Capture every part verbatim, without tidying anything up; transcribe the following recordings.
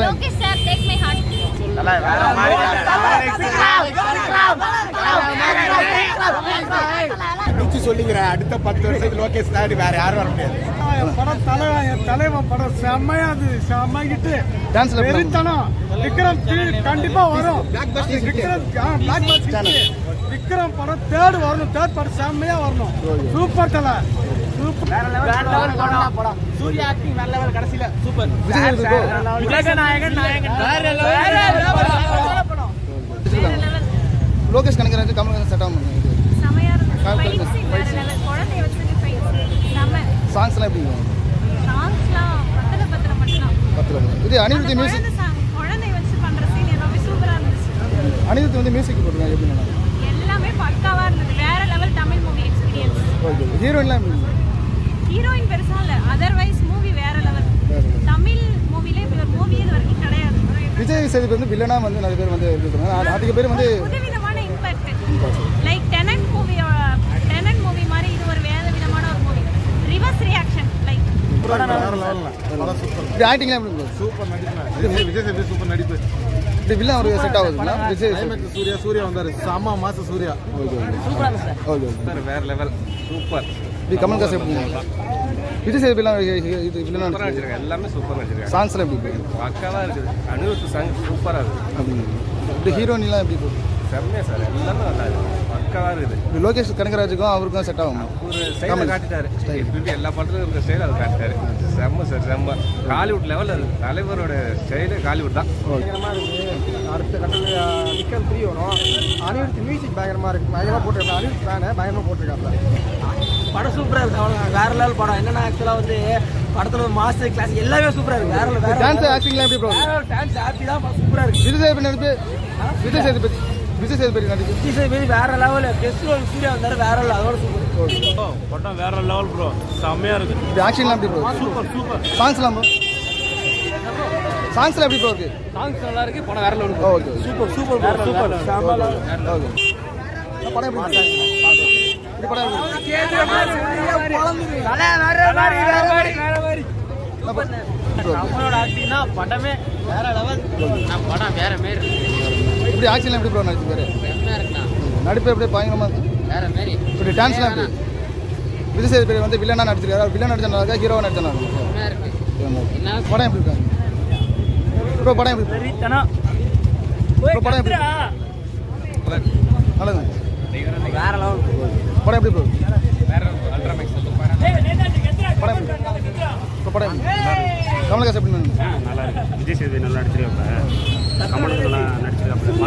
படம் okay sir take my heart நல்லா வேற மாதிரி பிடிச்சி சொல்லிக்கிறேன். அடுத்த பத்து வருஷத்துக்கு லோகேஷ் தாண்டி வேற யாரும் வர முடியாது. படம் தலைவன் தலைவன் படம் செம்மையா அது செம்மைக்கிட்டு டான்ஸ்ல வெறித்தனம். விக்ரம் கண்டிப்பா வரும். விக்ரம் விக்ரம் படம் தேர்ட் வரணும். தேர்ட் படம் செம்மையா வரணும். சூப்பர் தலை சூப்பர். சூர்யா ஆக்டிங் வேற லெவல். கடைசில சூப்பர். நாயகன் நாயகன் லோகேஷ் கனகராஜ் கமல்ஹாசன் செட் ஆகும். செமையா இருக்கு. ஃபைட் சீன் வேற லெவல். குழந்தைய வச்சு ஃபைட் செம. சாங்ஸ்லாம் எப்படி சாங்ஸ்லாம் பத்தல பத்தல மட்டும். பத்தல. இது அனிருத் மியூசிக். குழந்தைய வச்சு பண்ற சீன் எல்லாமே சூப்பரா இருந்துச்சு. அனிருத் வந்து மியூசிக் போடுறாங்க எப்படி நல்லா? எல்லாமே பக்காவா இருந்தது. வேற level Tamil movie experience. Okay. ஹீரோயின்லாம் ஹீரோயின் பெருசா இல்ல. அதர்வைஸ் மூவி வேற லெவல். தமிழ் மூவில இப்படி ஒரு மூவி இது வரைக்கும் கிடையாது. விஜய் சேதுபதி வந்து வில்லனா வந்து நிறைய பேர் வந்து இருக்காங்க. அதிக பேர் வந்து புதுவிதமான impact. Like Tenet movie Tenet movie மாதிரி இது ஒரு வேற விதமான ஒரு மூவி. ரிவர்ஸ் ரியாக்ஷன் லைக் வேற லெவல்ல. படம் சூப்பர். இது ஆக்டிங்லாம் எப்படி சூப்பர் நடிப்பு. விஜய் சேதுபதி சூப்பர் நடிப்பு. இது வில்லன் ஒரு செட் ஆகுதுங்களா? விஜய் கிளைமேக்ஸ் சூர்யா சூர்யா வந்தாரு. செம்ம மாச சூர்யா. ஓகே சூப்பரா இருக்கு சார். ஓகே சார் வேற லெவல். சூப்பர். இது கமல்ஹாசன் எப்படி? விஜய் சேதுபதிலாம் இது வில்லனா நடிச்சிருக்காங்க. எல்லாமே சூப்பரா நடிச்சிருக்காங்க. சாங்ஸ்லாம் எப்படி? பக்காவா இருக்குது. அனிருத் சாங் சூப்பரா இருக்கு. அப்படி இந்த ஹீரோயின்லாம் எப்படி போகுது? செம்மையா சார். எல்லாமே நல்லா இருக்கு. பக்காவா இருக்குது. இது லோகேஷ் கனகராஜுக்கும் அவருக்கும் செட் ஆகும். ஒரு ஸ்டைல காட்டிட்டாரு. எப்படி எல்லா படத்துலயும் இருக்கிற ஸ்டைல் அது காட்டிட்டாரு. செம்ம சார் செம்ம. ஹாலிவுட் லெவல் அது. தலைவரோட ஸ்டைலே ஹாலிவுட் தான். பயங்கரமா இருக்கு. அடுத்த கட்டத்துல விக்ரம் த்ரீ வரும். அனிருத் மியூசிக் பயங்கரமா இருக்கு. பயங்கரமா போட்டிருக்காங்க. அனிருத் ஃபேனு பயங்கரமா போட்டிருக்காங்க. படம் சூப்பரா இருக்கு. அவ்வளோ வேற லெவல் படம். என்னன்னா ஆக்சுவலா வந்து படத்துல ஒரு மாஸ்டர் கிளாஸ் எல்லாமே சூப்பரா இருக்கு. வேற வேற டான்ஸ் ஆக்டிங்லாம் எப்படி ப்ரோ? டான்ஸ் ஹாப்பி தான் சூப்பரா இருக்கு. விஜய் சேதுபதி நடிப்பு விஜய் சேதுபதி விஜய் சேதுபதி நடிப்பு விஜய் சேதுபதி வேற லெவல். பெஸ்ட் ரோல் சூர்யா வந்தாரு. வேற லெவல். அதோட சூப்பர். படம் வேற லெவல் ப்ரோ. செம்மையா இருக்கு. இது ஆக்ஷன்லாம் எப்படி ப்ரோ? Super super. சாங்ஸ்லாம் ப்ரோ? சாங்ஸ்லாம் எப்படி ப்ரோ இருக்கு? சாங்ஸ் நல்லா இருக்கு. படம் வேற level. Okay super super bro. Super. Okay. படம் எப்படி? இது படம் எப்படி? நம்மளோட ஆக்டிங்னா படமே வேற லெவல். நம்ம படம் வேற மாரி இப்படி ஆக்ஷன்லாம் எப்படி ப்ரோ நடிச்சிருக்காரு? செம்மையா இருக்குண்ணா. நடிப்பு எப்படி பயங்கரமா இருக்கு? வேற மாரி. இப்படி டான்ஸ்லாம் எப்படி? விஜய் சேதுபதி வந்து வில்லனா நடிச்சிருக்காரு. அவர் வில்லன் நடிச்சா நல்லா ஹீரோவா நடிச்சா நல்லா செம்மையா இருக்கு. படம் எப்படி இருக்காங்க ப்ரோ? படம் எப்படி வெறித்தனம். ப்ரோ படம் எப்படி? நல்லது. வேற லெவல். படம் எப்படி ப்ரோ? வேற அல்ட்ரா மேக்ஸ் படம் எப்படி? ப்ரோ படம் எப்படி? கமல்ஹாசன் எப்படி நடிச்சாங்க? நல்லா இருக்கு. விஜய் சேதுபதி நல்லா நடிச்சிருக்காங்க. கமலுக்கு நல்லா நடிச்சிருக்காங்க.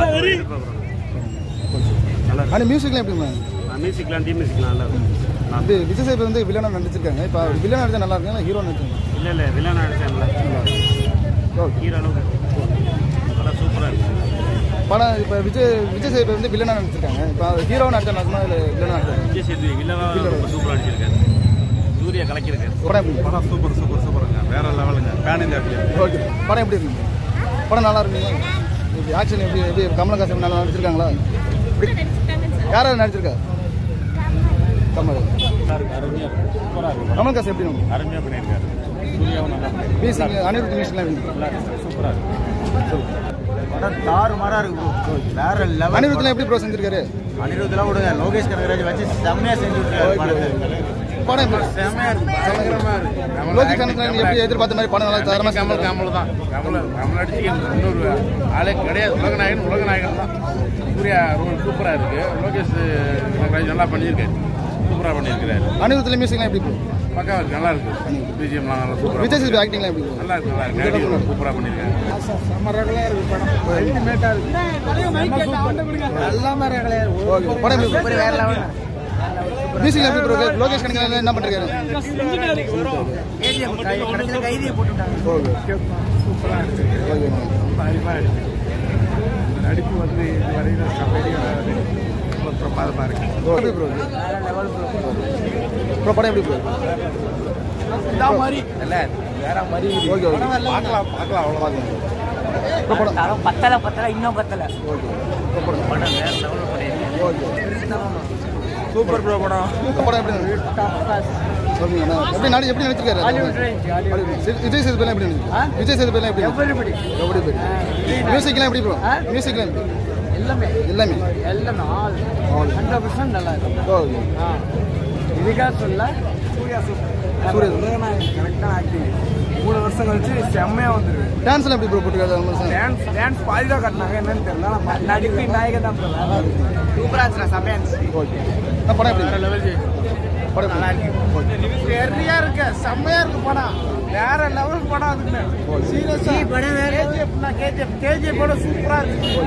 நல்லா இருக்கு. ஆனால் மியூசிக்லாம் எப்படி மேம்? மியூசிக்லாம் டி மியூசிக்லாம் நல்லா இருக்கு. இது விஜய் சேதுபதி வந்து வில்லனா நடிச்சிருக்காங்க. இப்போ வில்லனா நடிச்சா நல்லா இருக்கு. ஹீரோ நடிச்சாங்க. இல்லை இல்லை வில்லன் நடிச்சா நல்லா ஹீரோ அளவுக்கு படம் சூப்பராக இருக்கு. படம் இப்போ விஜய் விஜய் சேதுபதி வந்து வில்லனா நடிச்சிருக்காங்க. இப்போ ஹீரோவா நடிச்சா நல்லா இல்லை வில்லனா நடிச்சாங்க? விஜய் சேதுபதி வில்லனா ரொம்ப சூப்பராக நடிச்சிருக்காரு. சூர்யா கலக்கியிருக்காரு. படம் எப்படி? படம் சூப்பர் சூப்பர் சூப்பருங்க. வேற லெவலுங்க. Pan India film. ஓகே. படம் எப்படி இருக்குங்க? படம் நல்லா இருக்குங்களா? இப்படி ஆக்ஷன் எப்படி எப்படி கமல்ஹாசன் நல்லா நடிச்சிருக்காங்களா? யாராவது நடிச்சிருக்கா? கமல். கமல்ஹாசன் எப்படி நம்ம அருமையாக பண்ணியிருக்காரு. சூர்யாவும் நல்லா மியூசிக் அனிருத் மியூசிக்லாம் எப்படி? நல்லா இருக்கு. சூப்பராக இருக்கு. படம் தாறு மாறா இருக்கு ப்ரோ. வேற லெவல். அனிருத்லாம் எப்படி ப்ரோ செஞ்சிருக்காரு? அனிருத்லாம் விடுங்க. லோகேஷ் கனகராஜ் வச்சு செம்மையா செஞ்சு விட்டுருக்காரு படத்தை. படம் எப்படி? செம்மையா இருக்கு. பயங்கரமா இருக்கு. லோகேஷ் கனகராஜ் எப்படி எதிர்பார்த்த மாதிரி படம் நல்லா தரமா கமல் கமல் தான். கமல் கமல் அடிச்சு இன்னொரு ஆளே கிடையாது. உலகநாயகன் உலகநாயகன் தான். சூர்யா ரோல் சூப்பராக இருக்கு. லோகேஷ் கனகராஜ் நல்லா பண்ணியிருக்காரு. சூப்பராக பண்ணியிருக்கிறாரு. அனிருத்ல மியூசிக்லாம் எப்படி ப்ரோ? பக்காவா இருக்கு. நல்லா இருக்கு. பிஜிஎம்லாம் நல்லா சூப்பராக. விஜய் சேதுபதி ஆக்டிங்லாம் எப்படி ப்ரோ? நல்லா இருக்கு. நல்லா இருக்கு. ஆக்டிங் சூப்பராக பண்ணியிருக்காரு. சமரகலையா இருக்கு படம். அல்டிமேட்டா இருக்கு. எல்லாமே ரகலையா இருக்கு. ஓகே. படம் எப்படி ப்ரோ? வேற லெவல். மியூசிக்லாம் எப்படி ப்ரோ? லோகேஷ் கனகராஜ் என்ன பண்ணிருக்காரு? கடைசியில கைதியை போட்டுட்டாங்க. ஓகே. சூப்பரா இருக்கு. ஓகே. ரொம்ப அரிப்பா இருக்கு. நடிப்பு வந்து இதுவரையும் பிரமாதமா இருக்கு. எப்படி ப்ரோ? வேற லெவல். ப்ரோ படம் எப்படி ப்ரோ? இந்த மாதிரி இல்ல வேற மாதிரி. Okay okay. பார்க்கலாம் பார்க்கலாம் அவ்வளோதான். ப்ரோ படம் தரம் பத்தல பத்தல இன்னும் பத்தல. ஓகே. ப்ரோ படம் படம் வேற லெவலில் பண்ணியிருக்காரு. ஓகே. சூப்பர் ப்ரோ படம். இந்த படம் எப்படி இருந்துச்சு? சொல்லுங்கண்ணா. எப்படி நடி எப்படி நடிச்சிருக்காரு? சி- விஜய் சேதுபதிலாம் எப்படி நடிச்சிருக்காரு? விஜய் சேதுபதிலாம் எப்படி நடிச்சிருக்காரு? எப்படி மியூசிக்லாம் எப்படி ப்ரோ? மியூசிக்லாம் எப்படி? எல்லாமே எல்லாமே எல்லாமே ஆல் ஹண்ட்ரட் பர்சன்ட் நல்லா இருக்கும். ஓகே. இதுக்காக சொல்ல சூர்யா சூப்பர். சூர்யா கரெக்டான ஆக்டிங். மூணு வருஷம் கழிச்சு செம்மையா வந்துருக்கு. டான்ஸ்லாம் எப்படி ப்ரோ போட்டுருக்காரு? டான்ஸ் டான்ஸ் பாதி தான் காட்டினாங்க, என்னன்னு தெரியல. நடிப்பு நாயகன் தான் சூப்பராக இருந்துச்சு. செம்மையா இருந்துச்சு. ஓகே. நான் படம் எப்படி லெவல் படம் நல்லா இருக்கு. நிறையா இருக்கு, செம்மையா இருக்கு படம். வேற லெவல் படம். அதுக்கு சீரியஸா படம் வேற. கேஜிஎஃப் கேஜிஎஃப் படம் சூப்பரா இருக்கு.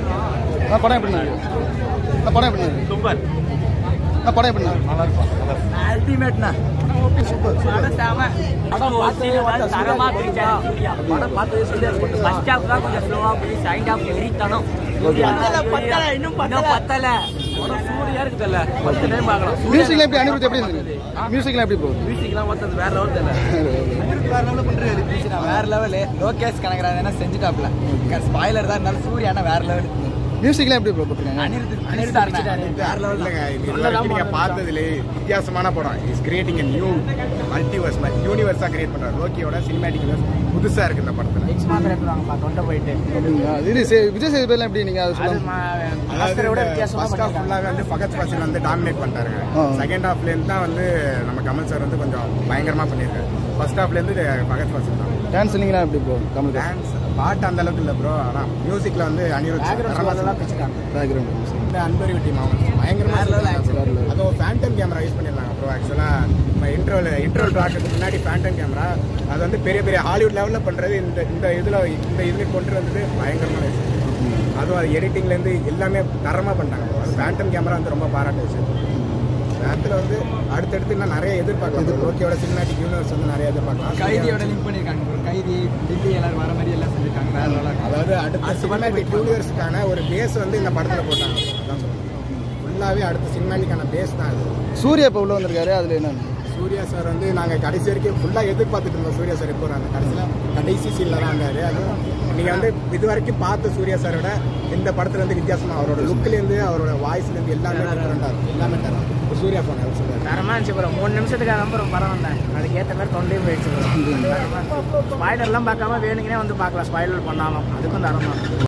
நான் படம் எப்படி இருக்கு? நான் படம் எப்படி இருக்கு? சூப்பர். நான் படம் எப்படி இருக்கு? நல்லா இருக்கும். அல்டிமேட்னா சூப்பர். படம் செம. படம் பார்த்து தரமா பிடிச்சாரு சூர்யா. படம் பார்த்து சூர்யா ஃபர்ஸ்ட் ஹாஃப் தான் கொஞ்சம் ஸ்லோவா போய் செகண்ட் ஹாஃப் வெறித்தனம். பத்தல பத்தல இன்னும் பத்தல பத்தல. படம் சூர்யா இருக்குல்ல, ஃபர்ஸ்ட் டைம் பார்க்கலாம். மியூசிக்லாம் எப்படி அனிருத் எப்படி இருந்துச்சு? மியூசிக்லாம் எப்படி ப்ரோ? மியூசிக்லாம் மொத்தம் வேற லெவல் தெரியல. வேற லெவல் பண்றாரு. வேற லெவல். லோகேஷ் கனகராஜ் என்ன செஞ்சுட்டாப்ல. ஸ்பாயிலர் தான் இருந்தாலும் சூர்யானா வேற லெவல். மியூசிக்லாம் எப்படி ப்ரோ போட்டுருக்காங்க? அனிருத் அனிருத் வேற லெவல் இல்லங்க. இது வரைக்கும் நீங்க பார்த்ததுல வித்தியாசமான படம். Is creating a new multiverse யூனிவர்ஸா கிரியேட் பண்றாரு. லோக்கியோட சினிமேட்டிக் யூனிவர்ஸ் புதுசா இருக்கு இந்த படத்துல. நெக்ஸ்ட் மாத்திரம் எடுத்துவாங்க பா தொண்டை போயிட்டு. அப்படிங்களா? இது சே- விஜய் சேதுபதிலாம் எப்படி நீங்க அதை சொல்லுங்க. மாஸ்டரை விட வித்தியாசமா ஃபர்ஸ்ட் ஹாஃப் ஃபுல்லாவே வந்து ஃபகத் ஃபாசில் வந்து டாமினேட் பண்ணிட்டாருங்க. ஆ. செகண்ட் ஹாஃப்ல இருந்து தான் வந்து நம்ம கமல் சார் வந்து கொஞ்சம் பயங்கரமா பண்ணியிருக்காரு. ஃபர்ஸ்ட் ஹாஃப்ல இருந்து ஃபகத் ஃபாசில் தான். டான்ஸ் இல்லைங்களா எப்படி ப்ரோ? கமல் டான்ஸ் பாட்டு அந்த அளவுக்கு இல்ல ப்ரோ. ஆனா மியூசிக்ல வந்து அனிருத் அதெல்லாம் பிடிச்சிட்டாங்க. பேக்ரவுண்ட் மியூசிக் இந்த அன்பரி டீம் அவங்க பயங்கரமா வேற level action. அதுவும் ஃபேண்டம் கேமரா யூஸ் பண்ணிருந்தாங்க ப்ரோ. ஆக்சுவலா இன்ட்ரோல் இன்ட்ரோல் ட்ராக்கு முன்னாடி ஃபேண்டம் கேமரா அது வந்து பெரிய பெரிய ஹாலிவுட் லெவல்ல பண்றது. இந்த இந்த இதுல இந்த இதுல கொண்டு வந்தது பயங்கரமான விஷயம். அதுவும் அது எடிட்டிங்ல இருந்து எல்லாமே தரமா பண்ணாங்க. அது ஃபேண்டம் கேமரா வந்து ரொம்ப பாராட்டு விஷயம். நேரத்தில் வந்து அடுத்தடுத்து இன்னும் நிறைய எதிர்பார்க்கலாம். ஓகேவோட சினிமேட்டிக் யூனிவர்ஸ் வந்து நிறைய எதிர்பார்க்கலாம். கைதியோட லிங்க் பண்ணிருக்காங்க bro. கைதி டில்லி எல்லாரும் வர மாதிரி எல்லாம் செஞ்சிருக்காங்க. வேற லெவலா இருக்கு. அதாவது அடுத்த சினிமேட்டிக் யூனிவர்ஸுக்கான ஒரு பேஸ் வந்து இந்த படத்தில் போட்டாங்க. அதான் சொல்றேன். ஃபுல்லாகவே அடுத்த சினிமேட்டிக்கான பேஸ் தான் அது. சூர்யா இப்போ உள்ள வந்திருக்காரு. அதில் என்ன? சூர்யா சார் வந்து நாங்கள் கடைசி வரைக்கும் ஃபுல்லாக எதிர்பார்த்துட்டு இருந்தோம். சூர்யா சார் இப்போ அந்த கடைசியில் கடைசி சீனில் தான் வந்தார். அதுவும் நீங்கள் வந்து இது வரைக்கும் பார்த்த சூர்யா சாரோட இந்த படத்தில் வந்து வித்தியாசமாக அவரோட லுக்லேருந்து அவரோட வாய்ஸ்லேருந்து எல்லாமே டிஃப்ரெண்டாக இருக்கும். எல்லாமே தரும். இப்போ சூர்யா போன சொல்லுவார் தரமா இருந்துச்சு ப்ரோ. மூணு நிமிஷத்துக்கு அப்புறம் படம் வந்தேன். அதுக்கு ஏற்ற மாதிரி தொண்டையும் போயிடுச்சு ப்ரோ. ஸ்பாய்லர்லாம் பார்க்காம வேணுங்கனே வந்து பார்க்கலாம். ஸ்பாய்லர் பண்ணாலும் அதுக்கும் தரமா.